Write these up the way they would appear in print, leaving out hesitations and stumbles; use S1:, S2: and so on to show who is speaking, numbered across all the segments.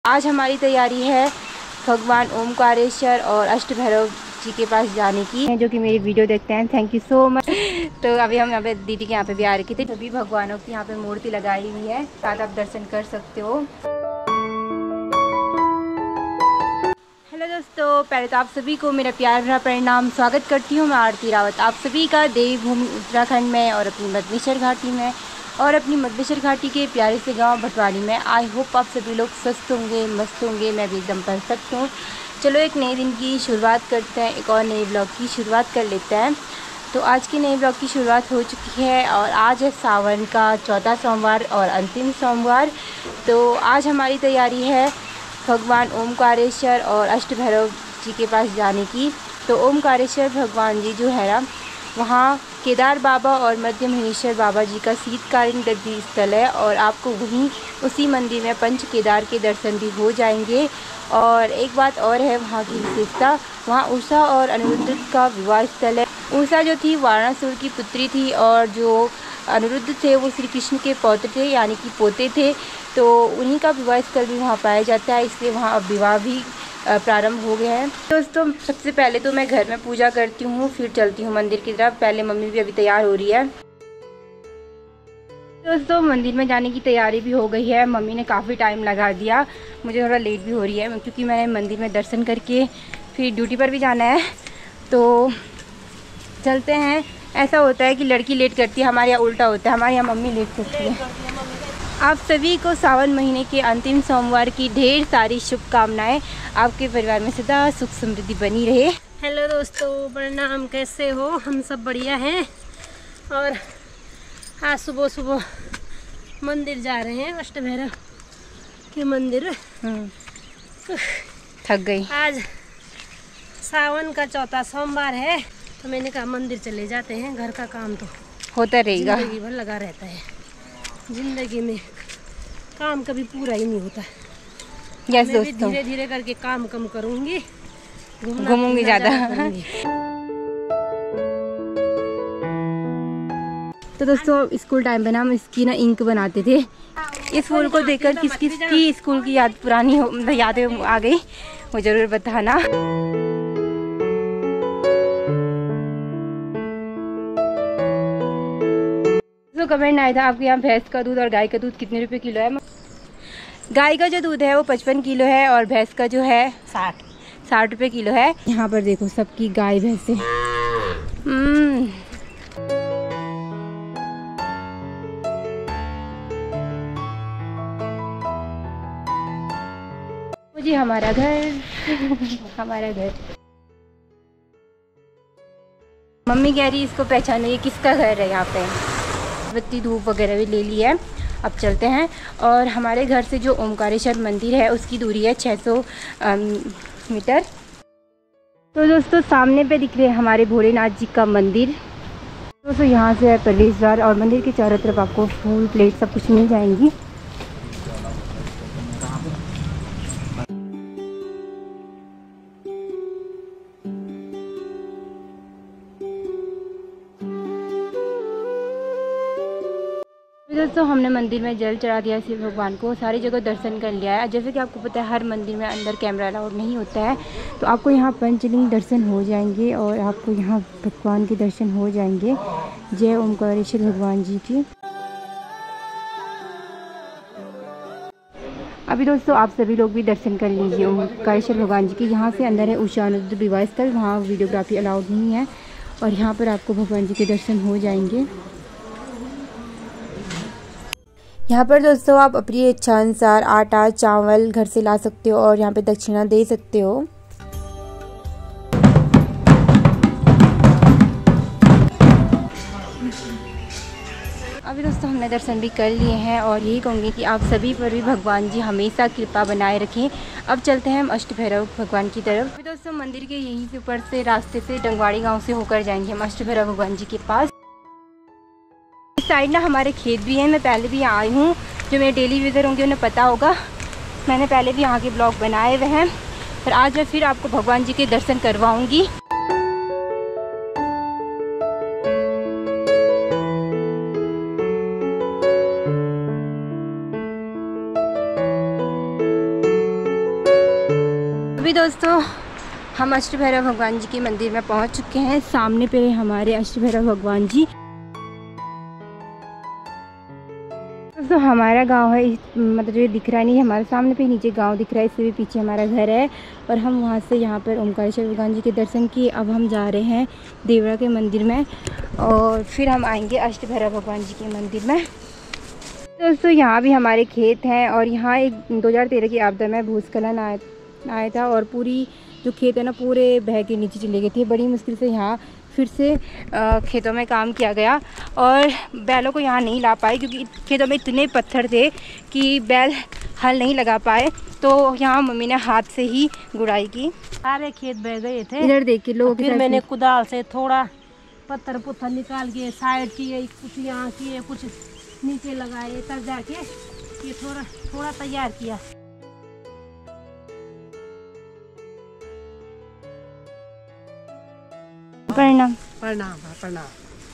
S1: आज हमारी तैयारी है भगवान ओमकारेश्वर और अष्ट भैरव जी के पास जाने की, जो कि मेरी वीडियो देखते हैं। Thank you so much. तो अभी हम यहाँ पे दीदी के यहाँ पे भी आ रखी थी। सभी भगवानों की यहाँ पे मूर्ति लगाई हुई है, साथ आप दर्शन कर सकते हो। हेलो दोस्तों, पहले तो आप सभी को मेरा प्यार भरा प्रणाम, स्वागत करती हूँ मैं आरती रावत आप सभी का देवभूमि उत्तराखंड में और अपनी मधमेश्वर घाटी में और अपनी मधमेश्वर घाटी के प्यारे से गांव भटवाड़ी में। आई होप आप सभी लोग स्वस्थ होंगे, मस्त होंगे। मैं भी एकदम परफेक्ट हूँ। चलो एक नए दिन की शुरुआत करते हैं, एक और नए ब्लॉग की शुरुआत कर लेते हैं। तो आज के नए ब्लॉग की शुरुआत हो चुकी है और आज है सावन का चौथा सोमवार और अंतिम सोमवार। तो आज हमारी तैयारी है भगवान ओमकारेश्वर और अष्ट भैरव जी के पास जाने की। तो ओमकारेश्वर भगवान जी जो है ना, वहाँ केदार बाबा और मध्य महेश्वर बाबा जी का शीतकालीन गद्दी स्थल है और आपको वहीं उसी मंदिर में पंच केदार के दर्शन भी हो जाएंगे। और एक बात और है वहाँ की विशेषता, वहाँ उषा और अनिरुद्ध का विवाह स्थल है। उषा जो थी वाराणसुर की पुत्री थी और जो अनिरुद्ध थे वो श्री कृष्ण के पौत्र थे, यानी कि पोते थे। तो उन्हीं का विवाह स्थल भी वहाँ पाया जाता है, इसलिए वहाँ अब विवाह भी प्रारंभ हो गया है। दोस्तों सबसे पहले तो मैं घर में पूजा करती हूँ, फिर चलती हूँ मंदिर की तरफ। पहले मम्मी भी अभी तैयार हो रही है। दोस्तों मंदिर में जाने की तैयारी भी हो गई है। मम्मी ने काफ़ी टाइम लगा दिया, मुझे थोड़ा लेट भी हो रही है क्योंकि मैंने मंदिर में दर्शन करके फिर ड्यूटी पर भी जाना है। तो चलते हैं। ऐसा होता है कि लड़की लेट करती है, हमारे यहाँ उल्टा होता है, हमारे यहाँ मम्मी लेट करती है। आप सभी को सावन महीने के अंतिम सोमवार की ढेर सारी शुभकामनाएं। आपके परिवार में सदा सुख समृद्धि बनी रहे।
S2: हेलो दोस्तों, प्रणाम। कैसे हो? हम सब बढ़िया हैं। और आज सुबह सुबह मंदिर जा रहे हैं, अष्ट भैरव के मंदिर।
S1: थक गई।
S2: आज सावन का चौथा सोमवार है, तो मैंने कहा मंदिर चले जाते हैं। घर का काम तो
S1: होता रहेगा,
S2: जिंदगी भर लगा रहता है। जिंदगी में काम कभी पूरा ही नहीं होता।
S1: यस
S2: मैं भी
S1: दोस्तों,
S2: धीरे धीरे करके काम कम करूंगी,
S1: घूमूंगी ज़्यादा। तो दोस्तों स्कूल टाइम पे ना हम इसकी ना इंक बनाते थे। इस फूल को देखकर किस किस की स्कूल की याद पुरानी यादें आ गई, वो जरूर बताना। तो कमेंट आया था आपके यहाँ भैंस का दूध और गाय का दूध कितने रुपए किलो है। गाय का जो दूध है वो 55 किलो है और भैंस का जो है 60 रुपए किलो है। यहाँ पर देखो सबकी गाय भैंसे। जी हमारा घर हमारा घर। मम्मी कह रही इसको पहचानिए किसका घर है। यहाँ पे बत्ती धूप वगैरह भी ले ली है। अब चलते हैं। और हमारे घर से जो ओमकारेश्वर मंदिर है उसकी दूरी है 600 मीटर। तो दोस्तों सामने पे दिख रहे हैं हमारे भोलेनाथ जी का मंदिर। दोस्तों यहाँ से है प्रवेश द्वार और मंदिर के चारों तरफ आपको फूल प्लेट सब कुछ मिल जाएंगी। दोस्तों हमने मंदिर में जल चढ़ा दिया शिव भगवान को, सारी जगह दर्शन कर लिया है। जैसे कि आपको पता है हर मंदिर में अंदर कैमरा अलाउड नहीं होता है, तो आपको यहाँ पंचलिंग दर्शन हो जाएंगे और आपको यहाँ भगवान के दर्शन हो जाएंगे। जय ओमकारेश्वर भगवान जी की। अभी दोस्तों आप सभी लोग भी दर्शन कर लीजिए ओमकारेश्वर भगवान जी की। यहाँ से अंदर है उषा अनिरुद्ध विवाह स्थल, वहाँ वीडियोग्राफी अलाउड नहीं है और यहाँ पर आपको भगवान जी के दर्शन हो जाएंगे। यहाँ पर दोस्तों आप अपनी इच्छा अनुसार आटा चावल घर से ला सकते हो और यहाँ पे दक्षिणा दे सकते हो। अभी दोस्तों हमने दर्शन भी कर लिए हैं और यही कहूँगी कि आप सभी पर भी भगवान जी हमेशा कृपा बनाए रखें। अब चलते हैं हम अष्ट भैरव भगवान की तरफ। अभी दोस्तों मंदिर के यहीं से ऊपर से रास्ते से डंगवाड़ी गाँव से होकर जाएंगे हम अष्ट भैरव भगवान जी के पास। इस साइड ना हमारे खेत भी हैं, मैं पहले भी यहाँ आई हूँ। जो मेरे डेली विजिटर होंगे उन्हें पता होगा, मैंने पहले भी यहाँ के ब्लॉग बनाए हुए हैं। पर आज मैं फिर आपको भगवान जी के दर्शन करवाऊँगी। अभी दोस्तों हम अष्ट भैरव भगवान जी के मंदिर में पहुंच चुके हैं। सामने पे हमारे अष्ट भैरव भगवान जी। दोस्तों हमारा गांव है, मतलब जो दिख रहा नहीं है हमारे सामने पे नीचे गांव दिख रहा है, इससे भी पीछे हमारा घर है। और हम वहां से यहाँ पर ओमकारेश्वर भगवान जी के दर्शन किए। अब हम जा रहे हैं देवरा के मंदिर में और फिर हम आएंगे अष्ट भैरव भगवान जी के मंदिर में। दोस्तों यहाँ भी हमारे खेत हैं और यहाँ एक 2013 की आपदा में भूस्खलन आया था और पूरी जो खेत है ना पूरे बह के नीचे चले गए थे। बड़ी मुश्किल से यहाँ फिर से खेतों में काम किया गया और बैलों को यहाँ नहीं ला पाए क्योंकि खेतों में इतने पत्थर थे कि बैल हल नहीं लगा पाए। तो यहाँ मम्मी ने हाथ से ही गुड़ाई की।
S2: सारे खेत बह गए थे।
S1: इधर देख के लोग,
S2: फिर मैंने कुदाल से थोड़ा पत्थर पुत्थर निकाल के साइड किए, कुछ यहाँ किए, कुछ नीचे लगाए, तब जाके ये थोड़ा तैयार किया।
S1: प्रणाम।
S2: प्रणाम प्रणाम।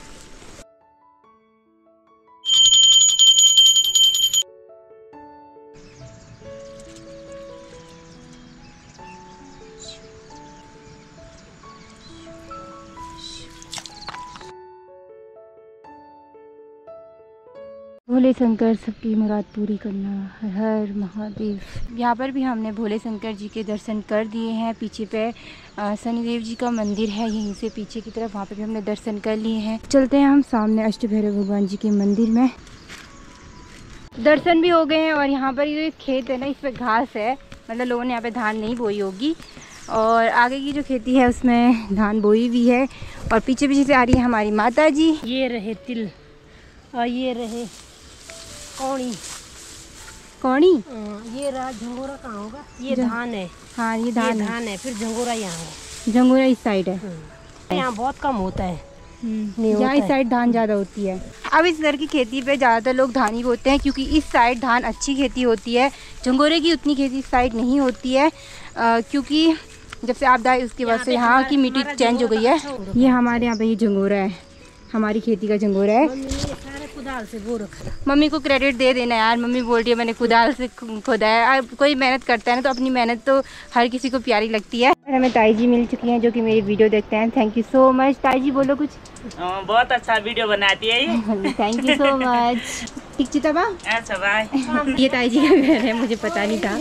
S1: भोले शंकर सबकी मुराद पूरी करना, हर हर महादेव। यहाँ पर भी हमने भोले शंकर जी के दर्शन कर दिए हैं। पीछे पे शनिदेव जी का मंदिर है, यहीं से पीछे की तरफ, वहाँ पे भी हमने दर्शन कर लिए हैं। चलते हैं हम सामने अष्ट भैरव भगवान जी के मंदिर में। दर्शन भी हो गए हैं और यहाँ पर ये खेत है ना, इस पर घास है, मतलब लोगों ने यहाँ पे धान नहीं बोई होगी। और आगे की जो खेती है उसमें धान बोई भी है। और पीछे पीछे से आ रही है हमारी माता जी।
S2: ये रहे तिल और ये रहे कौड़ी।
S1: कौड़ी?
S2: ये रहा झंगोरा। कहाँ होगा? ये धान है।
S1: हाँ ये धान
S2: है। फिर झंगोरा यहाँ है।
S1: झंगोरा इस साइड है।
S2: यहाँ बहुत कम होता है।
S1: यहाँ इस साइड धान ज़्यादा होती है। अब इस घर की खेती पे ज़्यादातर लोग धान ही बोते हैं क्योंकि इस साइड धान अच्छी खेती होती है। झंगोरे की उतनी खेती इस साइड नहीं होती है क्योंकि जब से आपदा आई उसके बाद से यहाँ की मिट्टी चेंज हो गई है। ये हमारे यहाँ पे ये झंगोरा है, हमारी खेती का झंगोरा है।
S2: कुदाल से बो रखा।
S1: मम्मी को क्रेडिट दे देना यार, मम्मी बोल रही है मैंने कुदाल से खोदा है। कोई मेहनत करता है ना तो अपनी मेहनत तो हर किसी को प्यारी लगती है। हमें ताई जी मिल चुकी हैं जो कि मेरी वीडियो देखते हैं। Thank you so much. ताई जी बोलो कुछ।
S3: बहुत अच्छा वीडियो बनाती है ये।
S1: Thank you so much. ठीक चिताबा।
S3: अच्छा बाय।
S1: ये ताई जी का घर है, मुझे पता नहीं था।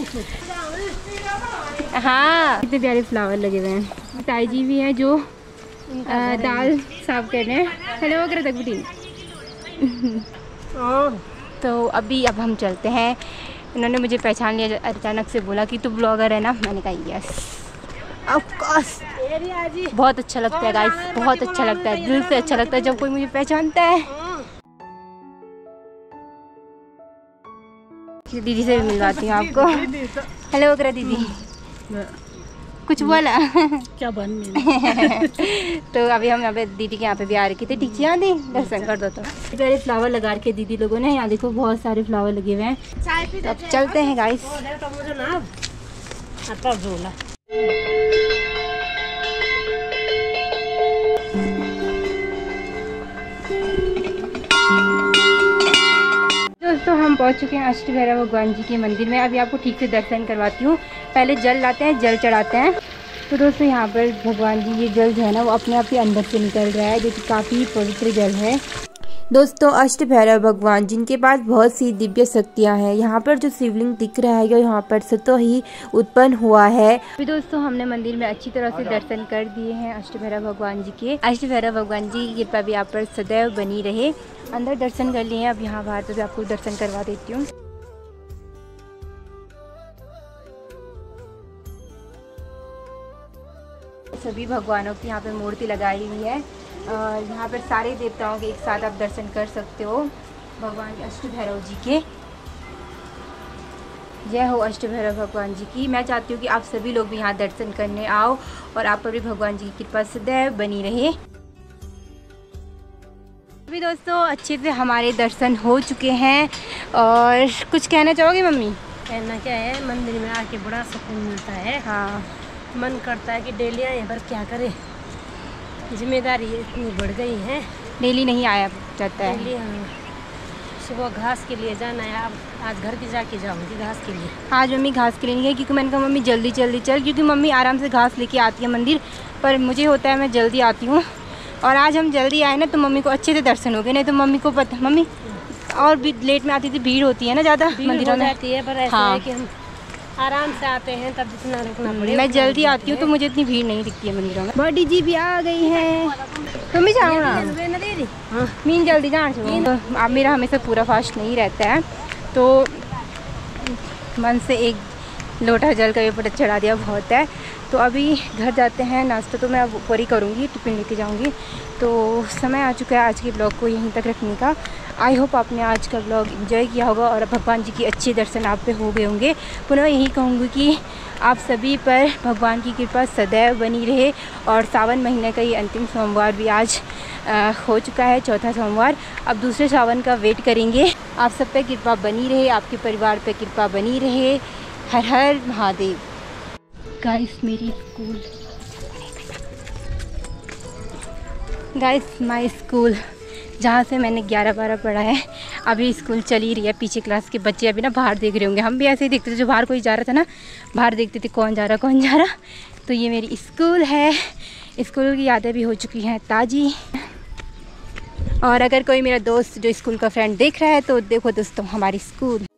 S1: हाँ कितने प्यारे फ्लावर लगे हुए हैं। ताई जी भी है जो दाल साफ कर रहे हैं। हेलो अगर तक बेटी। तो अब हम चलते हैं। इन्होंने मुझे पहचान लिया, अचानक से बोला कि तू ब्लॉगर है ना। मैंने कहा यस ऑफ कोर्स। बहुत अच्छा लगता है गाइस, बहुत अच्छा लगता है, दिल से अच्छा लगता है जब कोई मुझे पहचानता है। दीदी से भी मिलवाती हूँ आपको। हेलो अगर दीदी। कुछ बोला
S2: क्या बन
S1: तो अभी हम यहाँ पे दीदी के यहाँ पे भी आ रखे थे। ठीक है दी दर्शन कर दो। तो पहले फ्लावर लगा के दीदी लोगों ने, यहाँ देखो बहुत सारे फ्लावर लगे हुए हैं। तो अब चलते हैं गाइस। दोस्तों हम पहुँच चुके हैं अष्ट भैरव भगवान जी के मंदिर में। अभी आपको ठीक से दर्शन करवाती हूँ। पहले जल लाते हैं, जल चढ़ाते हैं। तो दोस्तों यहाँ पर भगवान जी ये जल जो है ना वो अपने आप ही अंदर से निकल रहा है, जो कि काफ़ी पवित्र जल है। दोस्तों अष्ट भैरव भगवान जिनके पास बहुत सी दिव्य शक्तियाँ हैं। यहाँ पर जो शिवलिंग दिख रहा है यहाँ पर से तो ही उत्पन्न हुआ है। अभी दोस्तों हमने मंदिर में अच्छी तरह से दर्शन कर दिए हैं अष्ट भैरव भगवान जी के। अष्ट भैरव भगवान जी की कृपा भी आप पर सदैव बनी रहे। अंदर दर्शन कर लिए हैं, अब यहाँ बाहर तो भी आपको दर्शन करवा देती हूँ। सभी भगवानों की यहाँ पे मूर्ति लगाई हुई है। यहाँ पर सारे देवताओं के एक साथ आप दर्शन कर सकते हो। भगवान अष्ट भैरव जी के जय हो अष्ट भैरव भगवान जी की। मैं चाहती हूँ कि आप सभी लोग भी यहाँ दर्शन करने आओ और आप पर भी भगवान जी की कृपा सदैव बनी रहे। अभी दोस्तों अच्छे से हमारे दर्शन हो चुके हैं और कुछ कहना चाहोगे मम्मी?
S2: कहना क्या है, मंदिर में आके बड़ा सुकून मिलता है।
S1: हाँ
S2: मन करता है कि डेली आए पर क्या करें, जिम्मेदारी इतनी बढ़ गई है,
S1: डेली नहीं आया जाता है।
S2: डेली हाँ सुबह घास के लिए जाना है। अब आज घर के जाके जाऊँगी घास के लिए।
S1: आज मम्मी घास के लिए नहीं गई क्योंकि मैंने कहा मम्मी जल्दी जल्दी चल, क्योंकि मम्मी आराम से घास लेके आती है मंदिर, पर मुझे होता है मैं जल्दी आती हूँ। और आज हम जल्दी आए ना तो मम्मी को अच्छे से दर्शन हो गए, नहीं तो मम्मी को पता, मम्मी और भी लेट में आती थी, भीड़ होती है ना ज़्यादा मंदिरों में।
S2: है पर ऐसा है कि हम आराम से आते हैं तब जितना रुकना पड़े।
S1: मैं जल्दी आती हूँ तो मुझे इतनी भीड़ नहीं दिखती है मंदिरों में। बड़ी जी भी आ गई है, तुम भी जाओ ना मीन जल्दी जान छो। अब मेरा हमेशा पूरा फास्ट नहीं रहता है, तो मन से एक लोटा जल का ऊपर चढ़ा दिया बहुत है। तो अभी घर जाते हैं, नाश्ता तो मैं अब ऊपर ही करूँगी, टिफ़िन लेके जाऊँगी। तो समय आ चुका है आज के ब्लॉग को यहीं तक रखने का। आई होप आपने आज का ब्लॉग एंजॉय किया होगा और भगवान जी की अच्छे दर्शन आप पे हो गए होंगे। पुनः यही कहूँगी कि आप सभी पर भगवान की कृपा सदैव बनी रहे। और सावन महीने का ये अंतिम सोमवार भी आज हो चुका है, चौथा सोमवार। अब दूसरे सावन का वेट करेंगे। आप सब पे कृपा बनी रहे, आपके परिवार पे कृपा बनी रहे। हर हर महादेव। गाइस मेरी स्कूल, गाइस माय स्कूल जहाँ से मैंने 11-12 पढ़ा है, अभी स्कूल चल ही रही है। पीछे क्लास के बच्चे अभी ना बाहर देख रहे होंगे, हम भी ऐसे ही देखते थे, जो बाहर कोई जा रहा था ना बाहर देखते थे कौन जा रहा कौन जा रहा। तो ये मेरी स्कूल है, स्कूल की यादें भी हो चुकी हैं ताज़ी। और अगर कोई मेरा दोस्त जो स्कूल का फ्रेंड देख रहा है तो देखो दोस्तों हमारी स्कूल।